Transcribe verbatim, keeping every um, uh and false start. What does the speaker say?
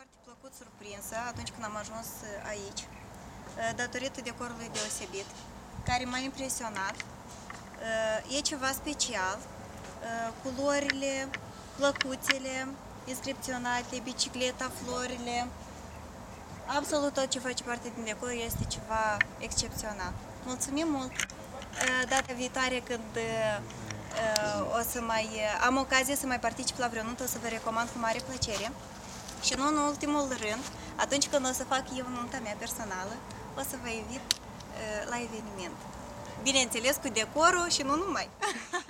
foarte plăcut surprinsă atunci când am ajuns aici, datorită decorului deosebit, care m-a impresionat. E ceva special, culorile, plăcuțele, inscripționate, bicicleta, florile, absolut tot ce face parte din decor este ceva excepțional. Mulțumim mult! Data viitoare când o să mai am ocazie să mai particip la vreo nuntă, o să vă recomand cu mare plăcere. Și nu în ultimul rând, atunci când o să fac eu nunta mea personală, o să vă invit la eveniment. Bineînțeles cu decorul și nu numai.